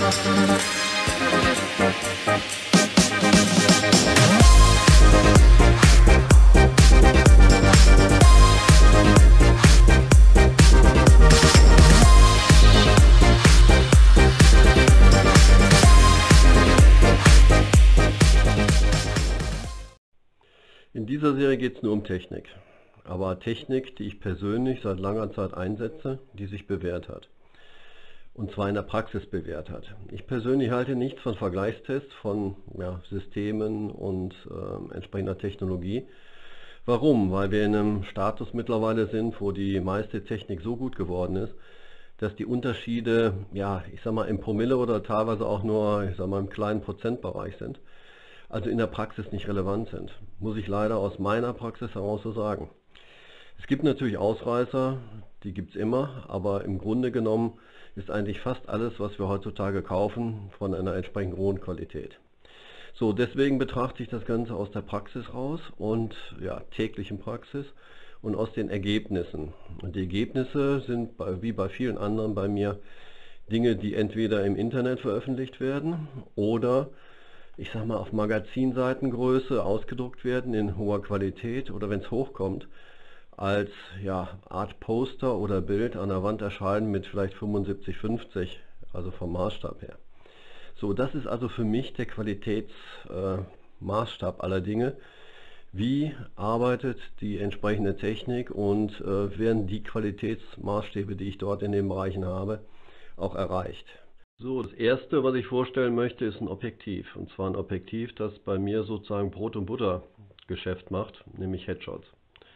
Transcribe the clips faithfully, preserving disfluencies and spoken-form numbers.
In dieser Serie geht es nur um Technik, aber Technik, die ich persönlich seit langer Zeit einsetze, die sich bewährt hat. Und zwar in der Praxis bewährt hat. Ich persönlich halte nichts von Vergleichstests von ja, Systemen und äh, entsprechender Technologie. Warum? Weil wir in einem Status mittlerweile sind, wo die meiste Technik so gut geworden ist, dass die Unterschiede, ja, ich sag mal, im Promille oder teilweise auch nur, ich sag mal, im kleinen Prozentbereich sind. Also in der Praxis nicht relevant sind. Muss ich leider aus meiner Praxis heraus so sagen. Es gibt natürlich Ausreißer, die gibt es immer, aber im Grunde genommen ist eigentlich fast alles, was wir heutzutage kaufen, von einer entsprechend hohen Qualität. So, deswegen betrachte ich das Ganze aus der Praxis raus und ja, täglichen Praxis und aus den Ergebnissen. Und die Ergebnisse sind bei, wie bei vielen anderen bei mir Dinge, die entweder im Internet veröffentlicht werden oder ich sag mal auf Magazinseitengröße ausgedruckt werden in hoher Qualität oder wenn es hochkommt, als ja, Art Poster oder Bild an der Wand erscheinen mit vielleicht fünfundsiebzig fünfzig, also vom Maßstab her. So, das ist also für mich der Qualitätsmaßstab äh, aller Dinge. Wie arbeitet die entsprechende Technik und äh, werden die Qualitätsmaßstäbe, die ich dort in den Bereichen habe, auch erreicht? So, das erste, was ich vorstellen möchte, ist ein Objektiv. Und zwar ein Objektiv, das bei mir sozusagen Brot- und Butter-Geschäft macht, nämlich Headshots.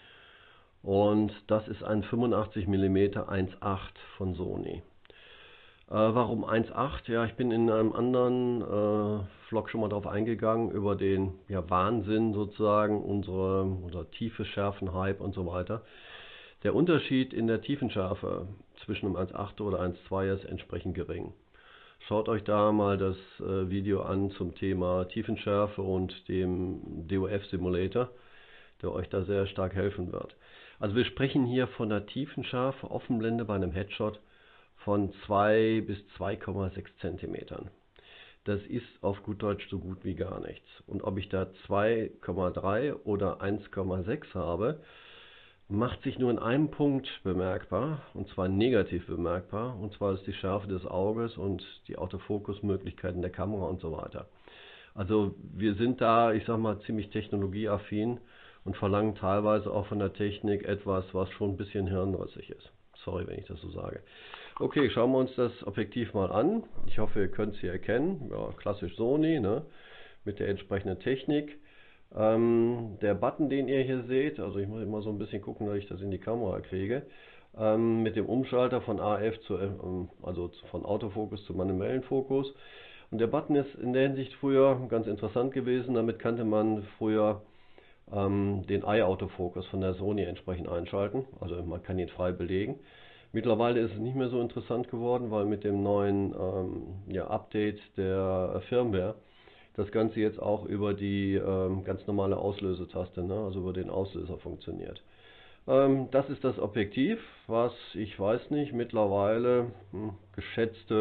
Und das ist ein fünfundachtzig Millimeter eins Komma acht von Sony. Äh, warum eins Komma acht? Ja, ich bin in einem anderen äh, Vlog schon mal darauf eingegangen, über den ja, Wahnsinn sozusagen, unsere, unser tiefe Schärfen-Hype und so weiter. Der Unterschied in der Tiefenschärfe zwischen einem eins Komma acht oder eins Komma zwei ist entsprechend gering. Schaut euch da mal das äh, Video an zum Thema Tiefenschärfe und dem D O F Simulator, der euch da sehr stark helfen wird. Also wir sprechen hier von der Tiefenschärfe Offenblende bei einem Headshot von zwei bis zwei Komma sechs Zentimetern. Das ist auf gut Deutsch so gut wie gar nichts. Und ob ich da zwei Komma drei oder eins Komma sechs habe, macht sich nur in einem Punkt bemerkbar, und zwar negativ bemerkbar, und zwar ist die Schärfe des Auges und die Autofokusmöglichkeiten der Kamera und so weiter. Also wir sind da, ich sag mal, ziemlich technologieaffin und verlangen teilweise auch von der Technik etwas, was schon ein bisschen hirnrissig ist. Sorry, wenn ich das so sage. Okay, schauen wir uns das Objektiv mal an. Ich hoffe, ihr könnt es hier erkennen. Ja, klassisch Sony, ne, mit der entsprechenden Technik. Ähm, der Button, den ihr hier seht, also ich muss immer so ein bisschen gucken, dass ich das in die Kamera kriege, ähm, mit dem Umschalter von A F zu, ähm, also von Autofokus zu manuellen Fokus. Und der Button ist in der Hinsicht früher ganz interessant gewesen, damit kannte man früher ähm, den Eye-Autofokus von der Sony entsprechend einschalten, also man kann ihn frei belegen. Mittlerweile ist es nicht mehr so interessant geworden, weil mit dem neuen ähm, ja, Update der Firmware das Ganze jetzt auch über die ähm, ganz normale Auslösetaste, ne, also über den Auslöser funktioniert. Ähm, das ist das Objektiv, was ich weiß nicht, mittlerweile hm, geschätzte,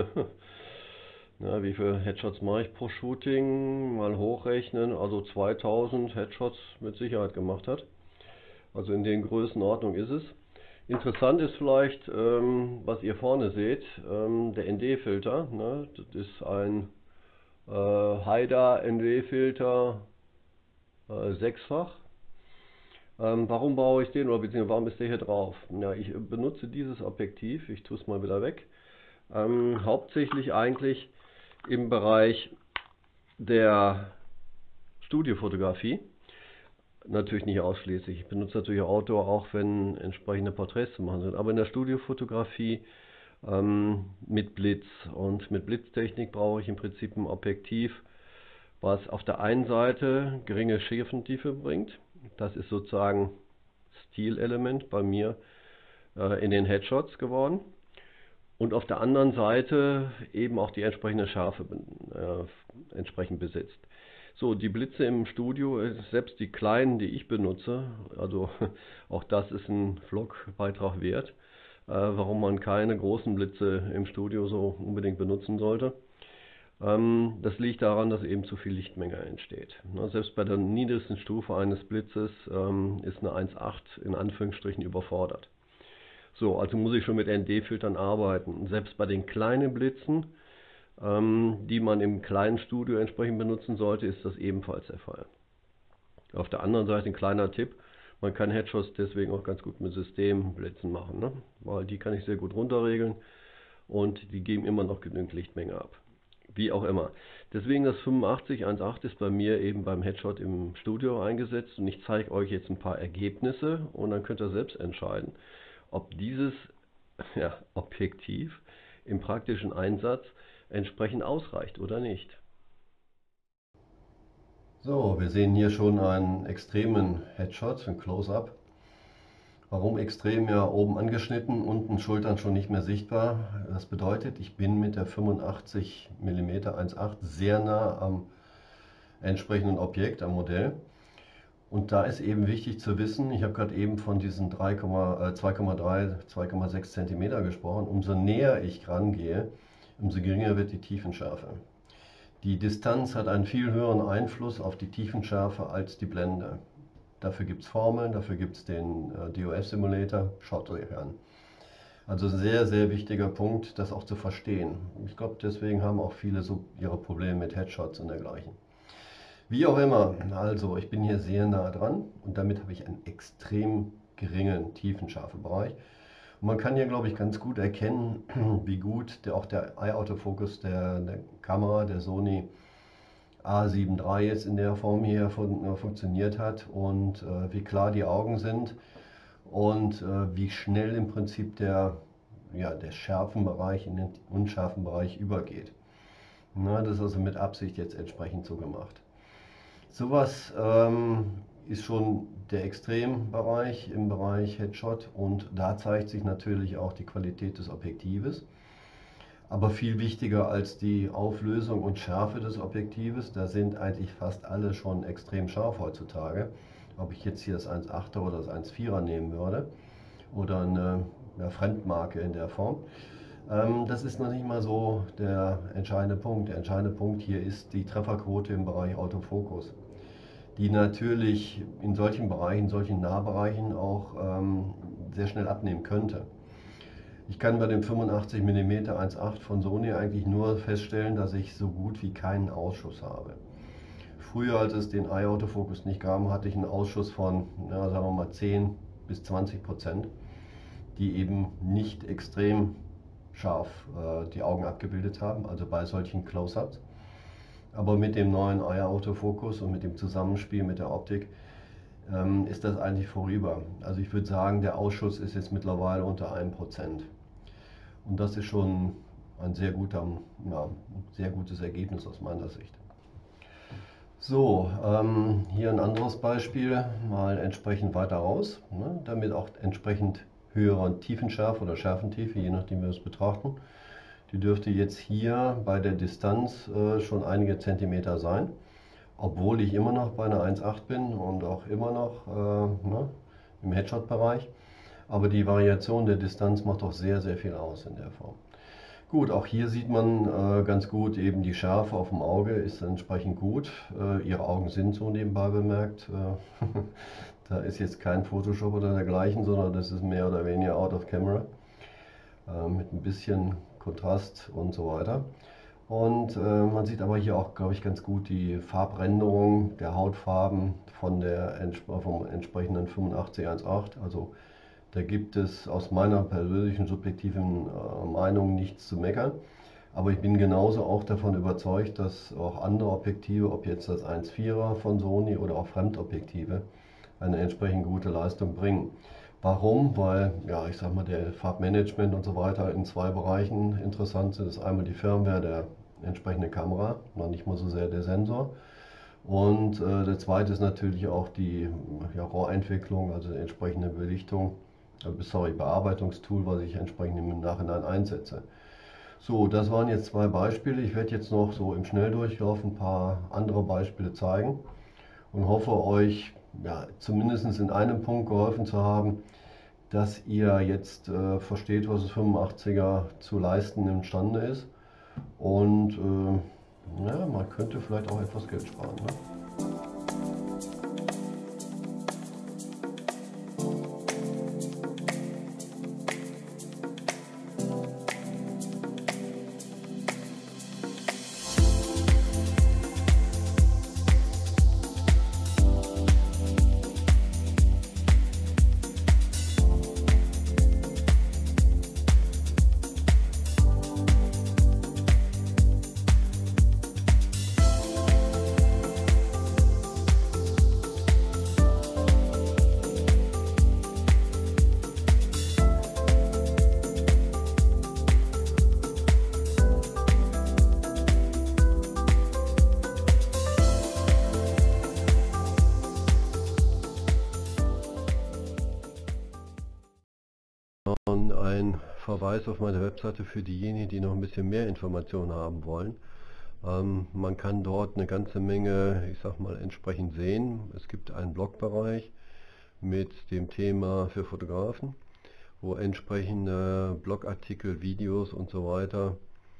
na, wie viele Headshots mache ich pro Shooting, mal hochrechnen, also zweitausend Headshots mit Sicherheit gemacht hat. Also in den Größenordnung ist es. Interessant ist vielleicht, ähm, was ihr vorne seht, ähm, der N D-Filter, ne, das ist ein Äh, Haida N W-Filter äh, sechsfach. Ähm, warum brauche ich den oder beziehungsweise warum ist der hier drauf? Ja, ich benutze dieses Objektiv, ich tue es mal wieder weg, ähm, hauptsächlich eigentlich im Bereich der Studiofotografie. Natürlich nicht ausschließlich. Ich benutze natürlich Outdoor auch, wenn entsprechende Porträts zu machen sind. Aber in der Studiofotografie ähm, mit Blitz und mit Blitztechnik brauche ich im Prinzip ein Objektiv, was auf der einen Seite geringe Schärfentiefe bringt. Das ist sozusagen Stilelement bei mir äh, in den Headshots geworden. Und auf der anderen Seite eben auch die entsprechende Schärfe äh, entsprechend besitzt. So, die Blitze im Studio, selbst die kleinen, die ich benutze, also auch das ist ein Vlogbeitrag wert, äh, warum man keine großen Blitze im Studio so unbedingt benutzen sollte. Ähm, das liegt daran, dass eben zu viel Lichtmenge entsteht. Ne, selbst bei der niedrigsten Stufe eines Blitzes ähm, ist eine eins Komma acht in Anführungsstrichen überfordert. So, also muss ich schon mit N D-Filtern arbeiten. Selbst bei den kleinen Blitzen, ähm, die man im kleinen Studio entsprechend benutzen sollte, ist das ebenfalls der Fall. Auf der anderen Seite ein kleiner Tipp: Man kann Headshots deswegen auch ganz gut mit Systemblitzen machen, ne? Weil die kann ich sehr gut runterregeln und die geben immer noch genügend Lichtmenge ab. Wie auch immer. Deswegen das fünfundachtzig eins Komma acht ist bei mir eben beim Headshot im Studio eingesetzt und ich zeige euch jetzt ein paar Ergebnisse und dann könnt ihr selbst entscheiden, ob dieses ja, Objektiv im praktischen Einsatz entsprechend ausreicht oder nicht. So, wir sehen hier schon einen extremen Headshot, ein Close-Up. Warum extrem? Ja, oben angeschnitten, unten Schultern schon nicht mehr sichtbar. Das bedeutet, ich bin mit der fünfundachtzig Millimeter eins Komma acht sehr nah am entsprechenden Objekt, am Modell. Und da ist eben wichtig zu wissen, ich habe gerade eben von diesen zwei Komma drei, zwei Komma sechs Zentimeter gesprochen. Umso näher ich rangehe, umso geringer wird die Tiefenschärfe. Die Distanz hat einen viel höheren Einfluss auf die Tiefenschärfe als die Blende. Dafür gibt es Formeln, dafür gibt es den äh, D O F-Simulator, schaut euch an. Also sehr, sehr wichtiger Punkt, das auch zu verstehen. Ich glaube, deswegen haben auch viele so ihre Probleme mit Headshots und dergleichen. Wie auch immer, also ich bin hier sehr nah dran und damit habe ich einen extrem geringen Tiefenschärfebereich. Und man kann hier, glaube ich, ganz gut erkennen, wie gut der, auch der Eye-Autofocus der, der Kamera, der Sony A sieben drei jetzt in der Form hier fun äh, funktioniert hat und äh, wie klar die Augen sind und äh, wie schnell im Prinzip der, ja, der Schärfenbereich in den unscharfen Bereich übergeht. Na, das ist also mit Absicht jetzt entsprechend so gemacht. Sowas ähm, ist schon der Extrembereich im Bereich Headshot und da zeigt sich natürlich auch die Qualität des Objektives. Aber viel wichtiger als die Auflösung und Schärfe des Objektives, da sind eigentlich fast alle schon extrem scharf heutzutage. Ob ich jetzt hier das eins Komma achter oder das eins Komma vierer nehmen würde oder eine, eine Fremdmarke in der Form. Ähm, das ist noch nicht mal so der entscheidende Punkt. Der entscheidende Punkt hier ist die Trefferquote im Bereich Autofokus, die natürlich in solchen Bereichen, in solchen Nahbereichen auch ähm, sehr schnell abnehmen könnte. Ich kann bei dem fünfundachtzig Millimeter eins Komma acht von Sony eigentlich nur feststellen, dass ich so gut wie keinen Ausschuss habe. Früher, als es den Eye-Autofocus nicht gab, hatte ich einen Ausschuss von, ja, sagen wir mal, zehn bis zwanzig Prozent, die eben nicht extrem scharf äh, die Augen abgebildet haben, also bei solchen Close-Ups. Aber mit dem neuen Eye-Autofocus und mit dem Zusammenspiel mit der Optik ähm, ist das eigentlich vorüber. Also ich würde sagen, der Ausschuss ist jetzt mittlerweile unter einem Prozent. Und das ist schon ein sehr, guter, ja, sehr gutes Ergebnis aus meiner Sicht. So, ähm, hier ein anderes Beispiel, mal entsprechend weiter raus, ne, damit auch entsprechend höherer Tiefenschärfe oder Schärfentiefe, je nachdem wie wir es betrachten. Die dürfte jetzt hier bei der Distanz äh, schon einige Zentimeter sein, obwohl ich immer noch bei einer eins Komma acht bin und auch immer noch äh, ne, im Headshot-Bereich. Aber die Variation der Distanz macht doch sehr, sehr viel aus in der Form. Gut, auch hier sieht man äh, ganz gut eben die Schärfe auf dem Auge ist entsprechend gut. Äh, ihre Augen sind so nebenbei bemerkt. Äh, da ist jetzt kein Photoshop oder dergleichen, sondern das ist mehr oder weniger out of camera. Äh, mit ein bisschen Kontrast und so weiter. Und äh, man sieht aber hier auch, glaube ich, ganz gut die Farbänderung der Hautfarben von der, vom entsprechenden fünfundachtzig eins Komma acht. Also da gibt es aus meiner persönlichen subjektiven äh, Meinung nichts zu meckern. Aber ich bin genauso auch davon überzeugt, dass auch andere Objektive, ob jetzt das eins Komma vierer von Sony oder auch Fremdobjektive, eine entsprechend gute Leistung bringen. Warum? Weil, ja, ich sag mal, der Farbmanagement und so weiter in zwei Bereichen interessant sind. Das ist einmal die Firmware der entsprechenden Kamera, noch nicht mal so sehr der Sensor. Und äh, der zweite ist natürlich auch die ja, RAW-Entwicklung, also die entsprechende Belichtung, äh, sorry, Bearbeitungstool, was ich entsprechend im Nachhinein einsetze. So, das waren jetzt zwei Beispiele. Ich werde jetzt noch so im Schnelldurchlauf ein paar andere Beispiele zeigen und hoffe euch ja, zumindest in einem Punkt geholfen zu haben, dass ihr jetzt äh, versteht, was das fünfundachtziger zu leisten imstande ist und äh, Ja, man könnte vielleicht auch etwas Geld sparen, ne? Und ein Verweis auf meine Webseite für diejenigen, die noch ein bisschen mehr Informationen haben wollen. Ähm, man kann dort eine ganze Menge, ich sag mal, entsprechend sehen. Es gibt einen Blogbereich mit dem Thema für Fotografen, wo entsprechende Blogartikel, Videos und so weiter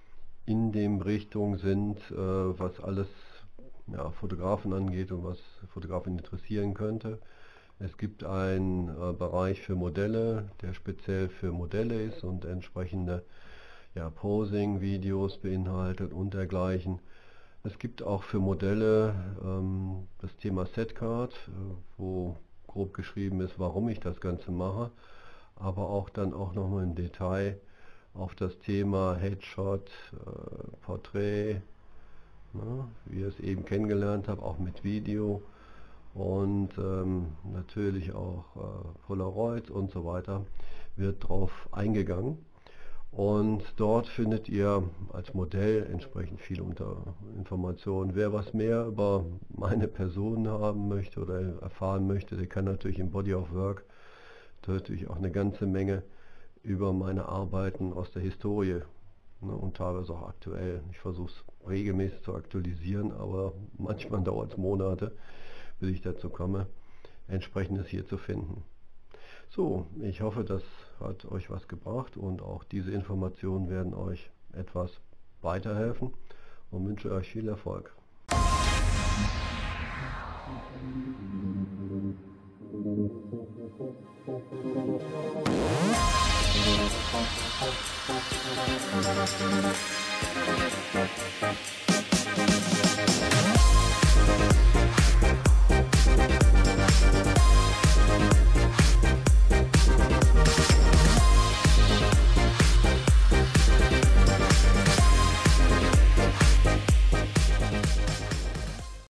in dem Richtung sind, äh, was alles ja, Fotografen angeht und was Fotografen interessieren könnte. Es gibt einen äh, Bereich für Modelle, der speziell für Modelle ist und entsprechende ja, Posing-Videos beinhaltet und dergleichen. Es gibt auch für Modelle ähm, das Thema Setcard, äh, wo grob geschrieben ist, warum ich das Ganze mache, aber auch dann auch nochmal im Detail auf das Thema Headshot, äh, Porträt, ne, wie ihr es eben kennengelernt habt, auch mit Video. Und ähm, natürlich auch äh, Polaroid und so weiter wird drauf eingegangen. Und dort findet ihr als Modell entsprechend viel unter Informationen. Wer was mehr über meine Person haben möchte oder erfahren möchte, der kann natürlich im Body of Work natürlich auch eine ganze Menge über meine Arbeiten aus der Historie, ne, und teilweise auch aktuell. Ich versuche es regelmäßig zu aktualisieren, aber manchmal dauert es Monate, bis ich dazu komme, entsprechendes hier zu finden. So, ich hoffe, das hat euch was gebracht und auch diese Informationen werden euch etwas weiterhelfen und wünsche euch viel Erfolg.